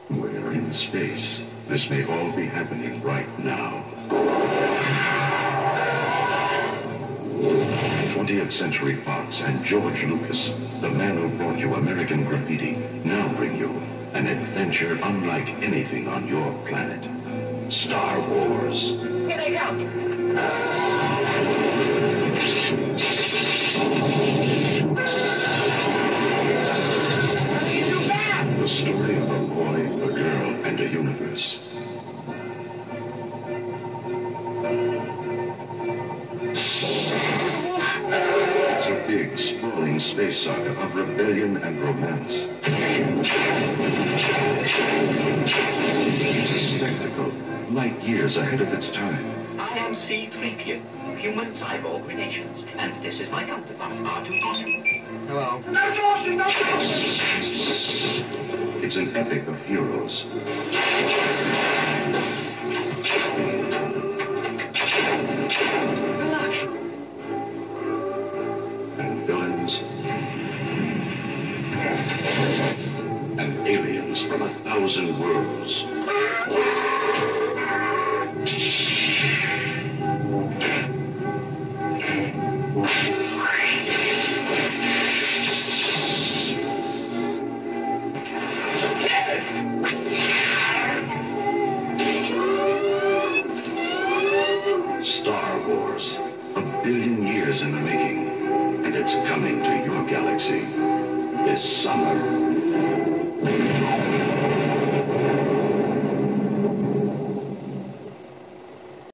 We're in space. This may all be happening right now. 20th Century Fox and George Lucas, the man who brought you American Graffiti, now bring you an adventure unlike anything on your planet. Star Wars. Here they come. The story of a boy, a girl, and a universe. It's a big, sprawling space saga of rebellion and romance. It's a spectacle, light years ahead of its time. I am C-3PO, human cyborg relations, and this is my counterpart, R2-D2. Hello. It's an epic of heroes. Good luck. And villains. And aliens from 1,000 worlds. Star Wars, 1 billion years in the making, and it's coming to your galaxy this summer.